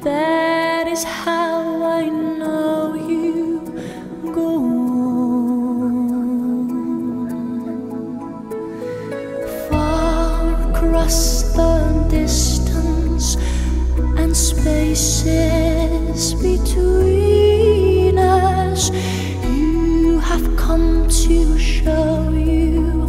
That is how I know you go on. Far across the distance and spaces between us, you have come to show you